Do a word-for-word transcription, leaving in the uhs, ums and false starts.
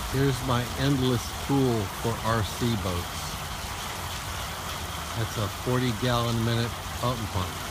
Here's my endless pool for R C boats. That's a forty gallon minute fountain pump.